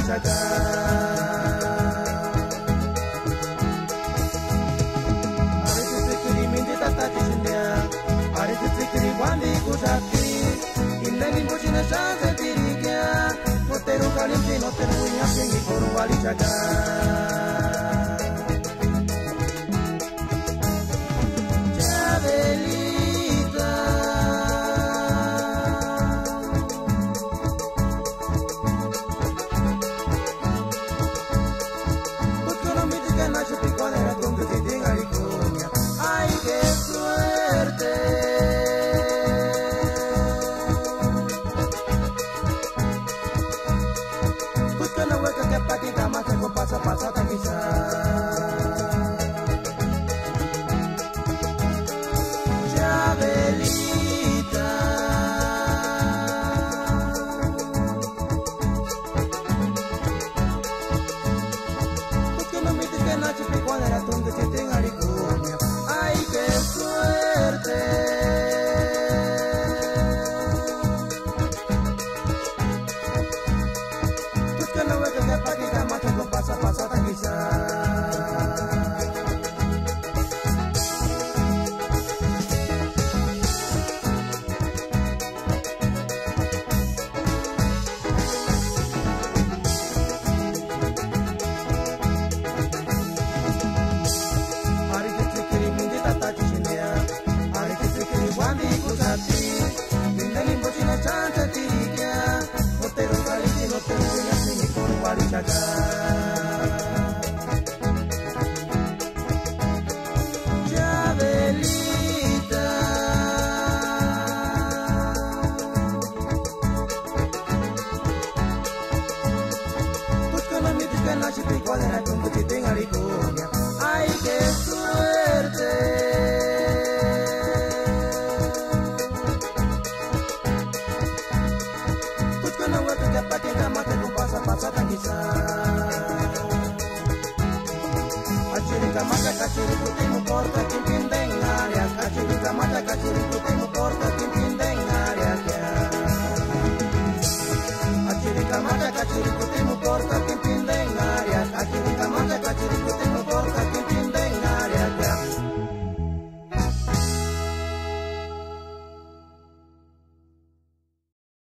walichaka. Arisitikiri mindi tatati shindia, arisitikiri wandi kusakiri, ineni mbuchina shanze tirikia, noteru kalimti noteru inyasingi kuru walichaka. Ay, qué suerte. Busca una hueca que patita más que con pasa pasata quizás. Chabelita. Busca no mites que nacho picuan era tunde que tenga ricuña. Ay, qué suerte. Pues que no ve que me paquita más que con pasa pasada quizás. Chabelita. Pues que no me digas nada si te igual era como si tenga ricuña. Ay, qué suerte. Pues que no voy a pegar para que jamás te lo pasa quizás.